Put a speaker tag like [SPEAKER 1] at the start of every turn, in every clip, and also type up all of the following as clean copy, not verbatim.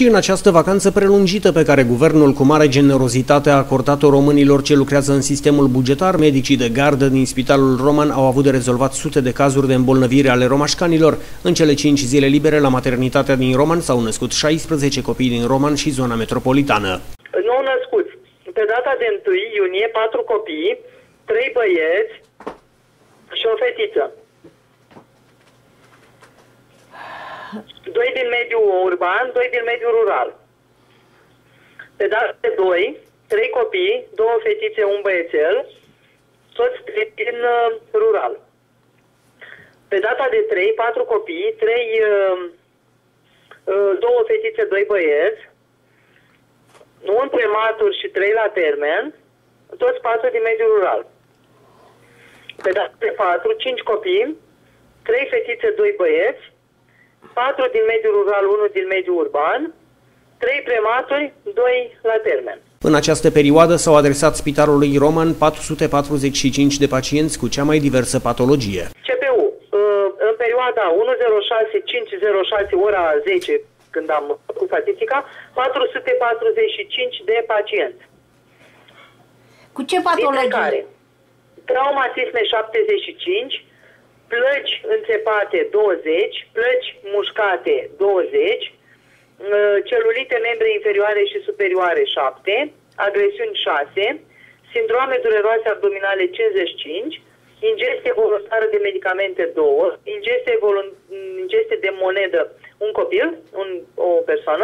[SPEAKER 1] Și în această vacanță prelungită pe care guvernul cu mare generozitate a acordat-o românilor ce lucrează în sistemul bugetar, medicii de gardă din Spitalul Roman au avut de rezolvat sute de cazuri de îmbolnăvire ale romașcanilor. În cele 5 zile libere la maternitatea din Roman s-au născut 16 copii din Roman și zona metropolitană.
[SPEAKER 2] Nou născuți. Pe data de 1 iunie, 4 copii, 3 băieți și o fetiță. 2 din mediul urban, 2 din mediul rural. Pe data de 2, 3 copii, 2 fetițe, un băiețel, toți 3 din rural. Pe data de 3, 4 copii, 2 fetițe, 2 băieți, un prematur și 3 la termen, toți 4 din mediul rural. Pe data de 4, 5 copii, 3 fetițe, 2 băieți, 4 din mediul rural, 1 din mediul urban, 3 prematuri, 2 la termen.
[SPEAKER 1] În această perioadă s-au adresat Spitalului Roman 445 de pacienți cu cea mai diversă patologie.
[SPEAKER 2] CPU, în perioada 106-506, ora 10, când am făcut statistica, 445 de pacienți.
[SPEAKER 3] Cu ce patologie?
[SPEAKER 2] Care traumatisme 75, plăci înțepate 20, plăci mușcate 20, celulite membre inferioare și superioare 7, agresiuni 6, sindrome dureroase abdominale 55, ingestie voluntară de medicamente 2, ingestie de monedă un copil, o persoană,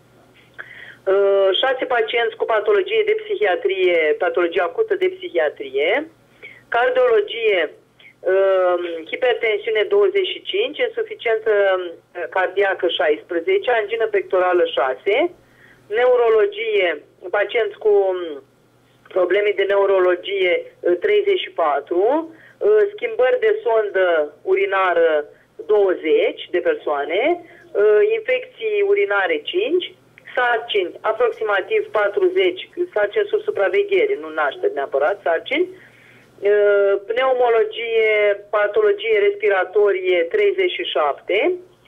[SPEAKER 2] 6 pacienți cu patologie de psihiatrie, patologie acută de psihiatrie, cardiologie, hipertensiune 25, insuficiență cardiacă 16, angină pectorală 6, neurologie, pacienți cu probleme de neurologie 34, schimbări de sondă urinară 20 de persoane, infecții urinare 5, sarcini aproximativ 40, sarcini sub supraveghere, nu nașteri neapărat, sarcini, pneumologie, patologie respiratorie 37,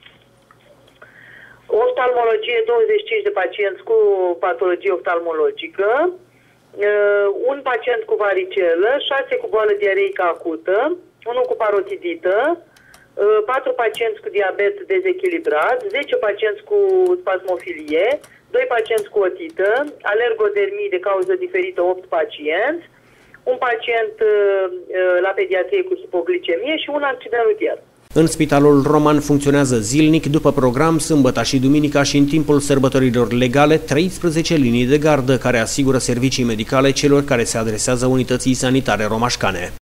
[SPEAKER 2] oftalmologie 25 de pacienți cu patologie oftalmologică, un pacient cu varicelă, 6 cu boală diareică acută, 1 cu parotidită, 4 pacienți cu diabet dezechilibrat, 10 pacienți cu spasmofilie, 2 pacienți cu otită, alergodermii de cauză diferită 8 pacienți, un pacient la pediatrie cu hipoglicemie și un accident rutier.
[SPEAKER 1] În Spitalul Roman funcționează zilnic, după program, sâmbăta și duminica și în timpul sărbătorilor legale, 13 linii de gardă care asigură servicii medicale celor care se adresează unității sanitare romașcane.